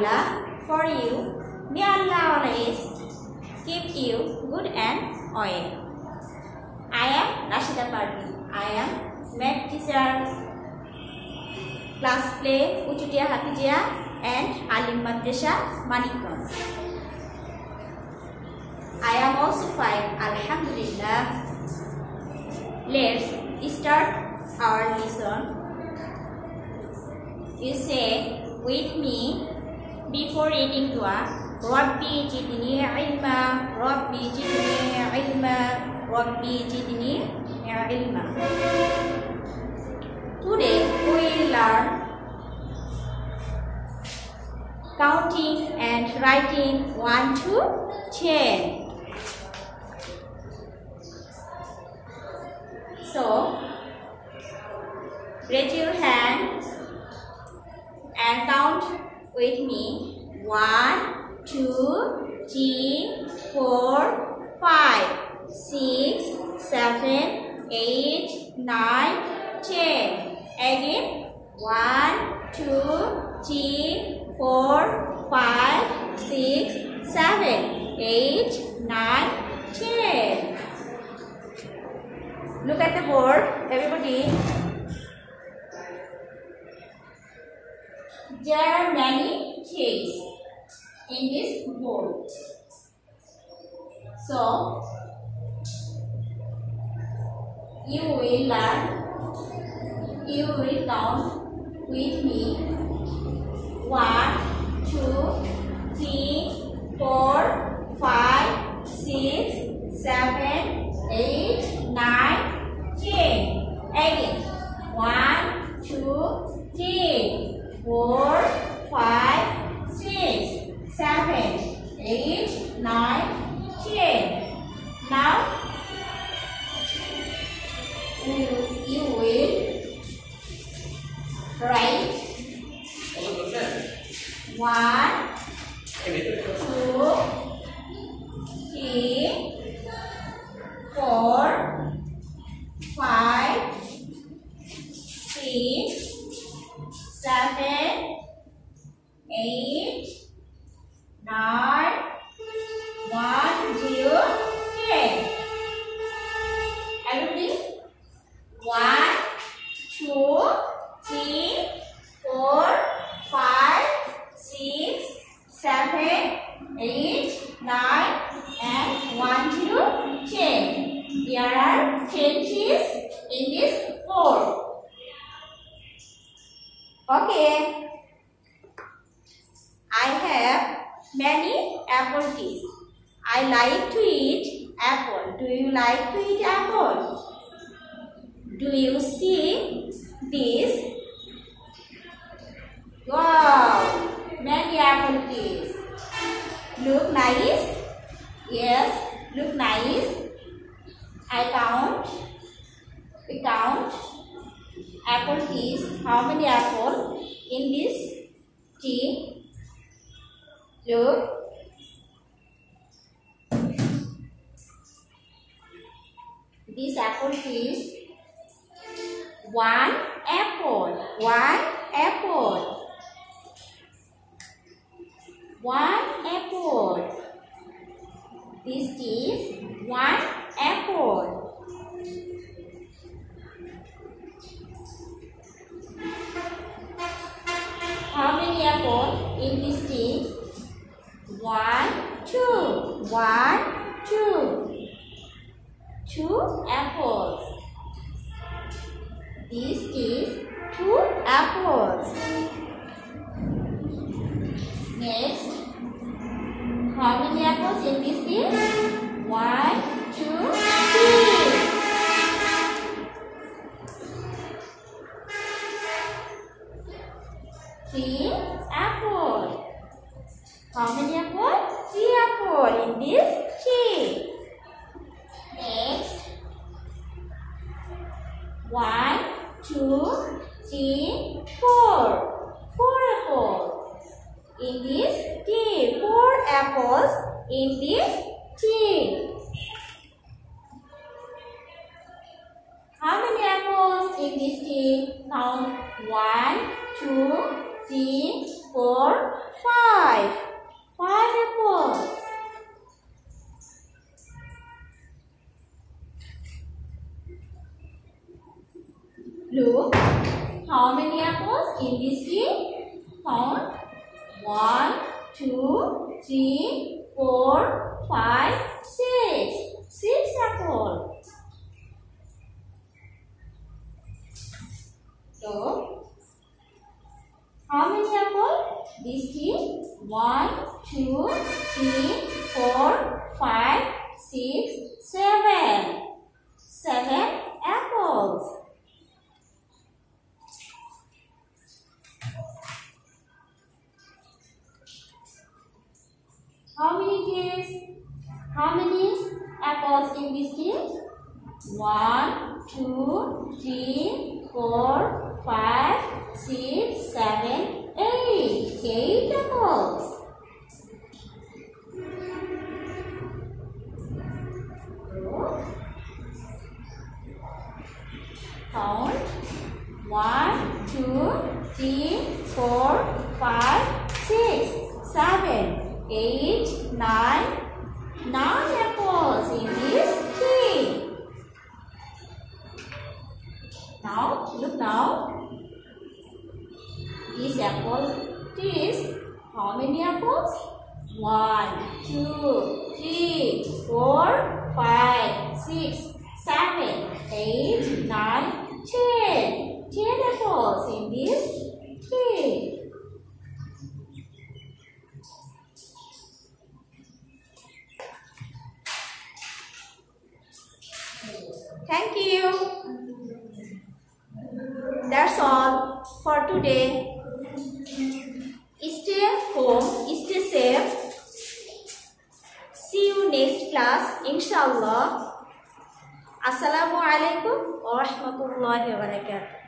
Allah for you. May Allah always give you good and oil. I am Rashida Parveen. I am math teacher, class play Uchutia Hafizia and Alim Madrasa Manikganj. I am also fine, Alhamdulillah. Let's start our lesson. You say with me before reading dua. Rabbi jidni ilma, Rabbi jidni ilma, Rabbi jidni ilma. Today we will learn counting and writing 1 to 10. So, raise your hand and count with me. 1, 2, 3, 4, 5, 6, 7, 8, 9, 10. Again. 1, 2, 3, 4, 5, 6, 7, 8, 9, 10. Look at the board, everybody. There are many things in this board. So, you will learn, you will count with me. 1, 2, 3, 4, 5, 6, 7, 8, 9, 10. Again. 1, 2, 3, 4, 5, 6, 7, 8, 9, 10. Now, you will write 1, 2, 3, 4, 5, 6, 7, 8, 9, 1, 0, 10. Everybody? 1, 2, 3, 4, 5, 6, 7, 8, 9, and 1, 0, 10. There are 10 trees in this board. Okay. I have many apple trees. I like to eat apple. Do you like to eat apple? Do you see this? Wow! Many apple trees. Look nice? Yes, look nice. We count apple trees. How many apples in this tree? Look. This apple trees. 1 apple. 1 apple. 1 apple. This is 1 apple. How many apples in this tree? 1, 2. 1, 2. 2 apples. This is 2 apples. Next, how many apples in this tree? 1, 2, 3. 3 apples. How many apples? 3 apples in this tree. Next, 1, 2, 3, 4. 4 apples in this tree. 4 apples in this tree. How many apples in this tree? Count 1, 2, 3, 4, 5. 5 apples. Look, how many apples in this tree? Count. 1, 2, 3, 4, 5, 6. 6 apples. So, how many apples? This tree? 1, 2, 3, 4, 5, 6, 7. 7 apples. How many trees? How many apples in this tree? 1, 2, 3, 4, 5, 6, 7, 8. 8 apples. Count. 1, 2, 3, 4, 5, 6, 7, 8, 9. 9 apples in this tree. Now, look now. This apple trees, how many apples? 1, 2, 3, 4, 5, 6, 7, 8, 9, 10. 10 apples in this tree. Thank you. That's all for today. Stay home, stay safe. See you next class, inshallah. Assalamualaikum warahmatullahi wabarakatuh.